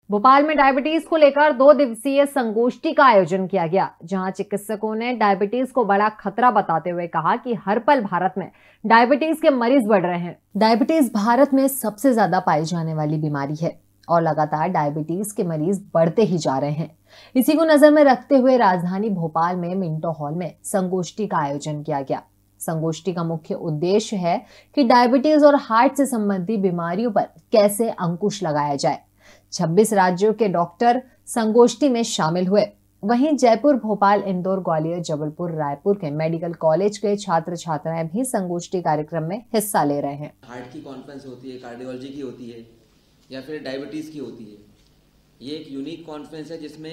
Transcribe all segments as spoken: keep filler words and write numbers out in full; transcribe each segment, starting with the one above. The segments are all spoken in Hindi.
भोपाल में डायबिटीज को लेकर दो दिवसीय संगोष्ठी का आयोजन किया गया, जहां चिकित्सकों ने डायबिटीज को बड़ा खतरा बताते हुए कहा कि हर पल भारत में डायबिटीज के मरीज बढ़ रहे हैं। डायबिटीज भारत में सबसे ज्यादा पाई जाने वाली बीमारी है और लगातार डायबिटीज के मरीज बढ़ते ही जा रहे हैं। इसी को नजर में रखते हुए राजधानी भोपाल में मिंटो हॉल में संगोष्ठी का आयोजन किया गया। संगोष्ठी का मुख्य उद्देश्य है कि डायबिटीज और हार्ट से संबंधित बीमारियों पर कैसे अंकुश लगाया जाए। छब्बीस राज्यों के डॉक्टर संगोष्ठी में शामिल हुए। वहीं जयपुर, भोपाल, इंदौर, ग्वालियर, जबलपुर, रायपुर के मेडिकल कॉलेज के छात्र छात्राएं भी संगोष्ठी कार्यक्रम में हिस्सा ले रहे हैं। हार्ट की कॉन्फ्रेंस होती है, कार्डियोलॉजी की होती है या फिर डायबिटीज की होती है। ये एक यूनिक कॉन्फ्रेंस है जिसमें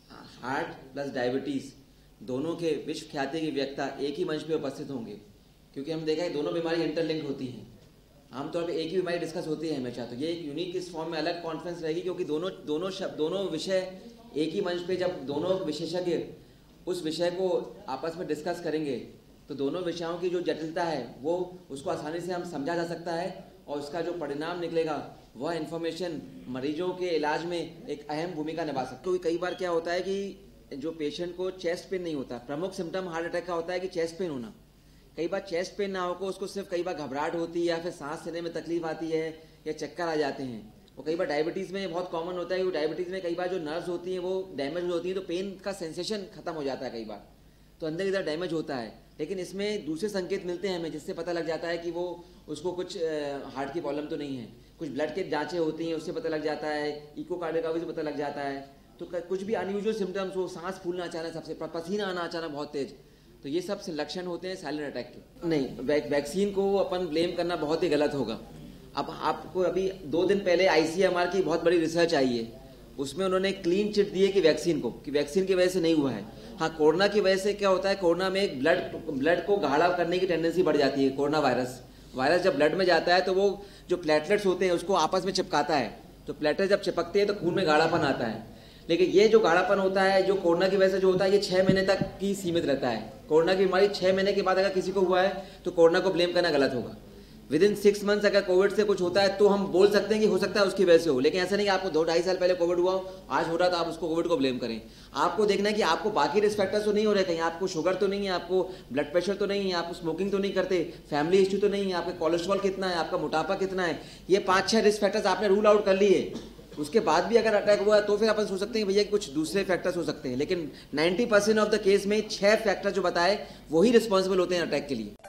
हार्ट प्लस डायबिटीज दोनों के विश्व ख्याति के वक्ता एक ही मंच पे उपस्थित होंगे, क्योंकि हम देखा है दोनों बीमारी इंटरलिंक होती हैं। आमतौर पे एक ही बीमारी डिस्कस होती है हमेशा, तो ये एक यूनिक इस फॉर्म में अलग कॉन्फ्रेंस रहेगी, क्योंकि दोनों दोनों शब्द दोनों विषय एक ही मंच पे जब दोनों विशेषज्ञ उस विषय को आपस में डिस्कस करेंगे तो दोनों विषयों की जो जटिलता है वो उसको आसानी से हम समझा जा सकता है और उसका जो परिणाम निकलेगा वह इन्फॉर्मेशन मरीजों के इलाज में एक अहम भूमिका निभा सकती है। क्योंकि कई बार क्या होता है कि जो पेशेंट को चेस्ट पेन नहीं होता, प्रमुख सिम्टम हार्ट अटैक का होता है कि चेस्ट पेन होना। कई बार चेस्ट पेन ना होकर उसको सिर्फ कई बार घबराहट होती है या फिर सांस लेने में तकलीफ आती है या चक्कर आ जाते हैं। और कई बार डायबिटीज़ में बहुत कॉमन होता है कि डायबिटीज़ में कई बार जो नर्व्स होती हैं वो डैमेज होती हैं, तो पेन का सेंसेशन खत्म हो जाता है कई बार, तो अंदर इधर डैमेज होता है। लेकिन इसमें दूसरे संकेत मिलते हैं हमें, जिससे पता लग जाता है कि वो उसको कुछ हार्ट की प्रॉब्लम तो नहीं है। कुछ ब्लड के जांचें होती हैं, उससे पता लग जाता है, इकोकार्डियोग्राफी से पता लग जाता है। तो कुछ भी अनयूजुअल सिम्टम्स हो, सांस फूलना अचानक, सबसे पसीना आना अचानक बहुत तेज, तो ये सब लक्षण होते हैं साइलेंट अटैक के। नहीं, वै, वैक्सीन को अपन ब्लेम करना बहुत ही गलत होगा। अब आपको अभी दो दिन पहले आईसीएमआर की बहुत बड़ी रिसर्च आई है, उसमें उन्होंने क्लीन चिट दी है कि वैक्सीन को कि वैक्सीन की वजह से नहीं हुआ है। हाँ, कोरोना की वजह से क्या होता है, कोरोना में एक ब्लड ब्लड को गाढ़ा करने की टेंडेंसी बढ़ जाती है। कोरोना वायरस वायरस जब ब्लड में जाता है तो वो जो प्लेटलेट्स होते हैं उसको आपस में चिपकाता है, तो प्लेटलेट जब चिपकते हैं तो खून में गाढ़ापन आता है। लेकिन ये जो गाढ़ापन होता है जो कोरोना की वजह से जो होता है ये छः महीने तक की सीमित रहता है। कोरोना की बीमारी छः महीने के बाद अगर किसी को हुआ है तो कोरोना को ब्लेम करना गलत होगा। विद इन सिक्स मंथ्स अगर कोविड से कुछ होता है तो हम बोल सकते हैं कि हो सकता है उसकी वजह से हो, लेकिन ऐसा नहीं कि आपको दो ढाई साल पहले कोविड हुआ हो, आज हो रहा तो आप उसको कोविड को ब्लेम करें। आपको देखना है कि आपको बाकी रिस्क फैक्टर्स तो नहीं हो रहे, कहीं आपको शुगर तो नहीं है, आपको ब्लड प्रेशर तो नहीं है, आपको स्मोकिंग तो नहीं करते, फैमिली इश्यू तो नहीं है, आपका कोलेस्ट्रॉल कितना है, आपका मोटापा कितना है, ये पाँच छः रिस्क फैक्टर्स आपने रूल आउट कर लिए। उसके बाद भी अगर अटैक हुआ है तो फिर अपन सोच सकते हैं भैया कुछ दूसरे फैक्टर्स हो सकते हैं, लेकिन नब्बे परसेंट ऑफ द केस में छह फैक्टर जो बताए वही रिस्पॉन्सिबल होते हैं अटैक के लिए।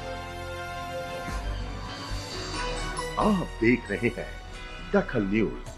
आप देख रहे हैं दखल न्यूज।